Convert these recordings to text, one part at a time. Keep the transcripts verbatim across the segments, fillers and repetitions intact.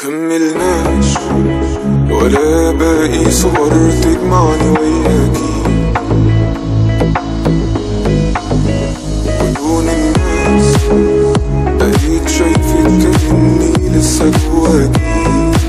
مكملناش ولا باقي صور تجمعني وياكي. ولون الناس بقيت شايفك كأني لسه جواكي.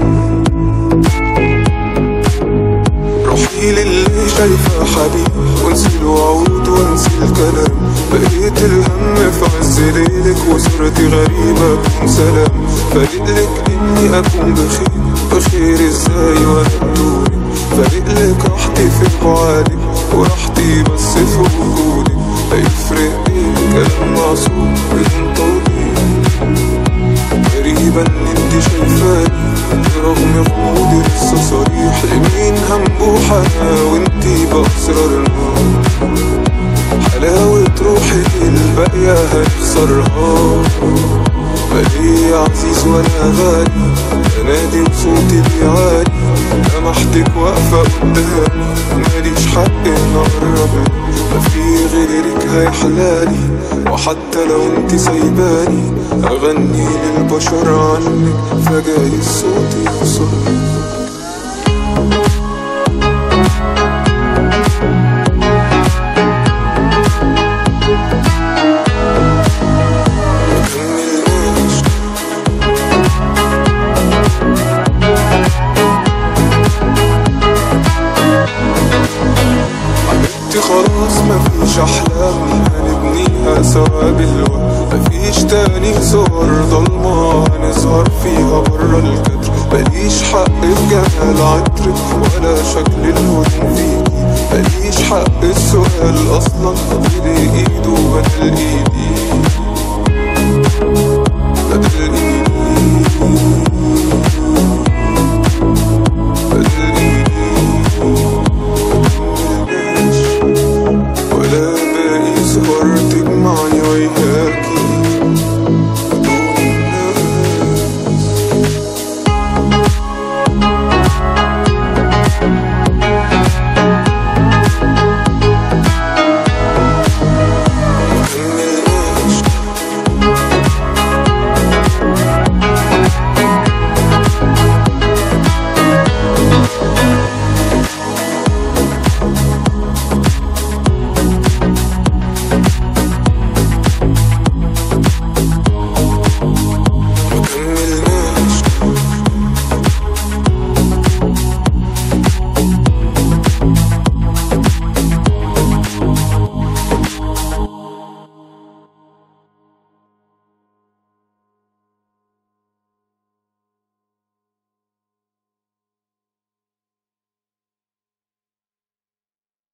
روحي للي شايفة حبيب وانسي الوعود وانسي الكلام. بقيت الهم في عز ليلك وصرتي غريبة بدون سلام. فارقلك اني اكون بخير، بخير ازاي وانا بدونك. فارقلك راحتي في بعادك وراحتي بس في وجودك. هيفرق ايه كلام معصوم بدون توضيح؟ غريبة ان انتي شايفاني برغم غموضي لسه صريح. لمين هنبوح انا وانتي بأسرارنا؟ حلاوة روحي الباقية هنخسرها. مالي عزيز وانا غالي انادي وصوتي بيعاني. لمحتك واقفة قدامي ماليش حق ان اقرب. مفي غيرك هيحلالي وحتى لو انتي سايباني اغني للبشر عنك فجايز صوتي يوصل. خلاص مفيش احلام هنبنيها سوا بالوقت. مفيش تاني صور ضلمة هنظهر فيها برا الكادر. ماليش حق في جمال عطرك ولا شكل الهدوم فيكي. ماليش حق السؤال اصلا اللي ايده بدل ايدي.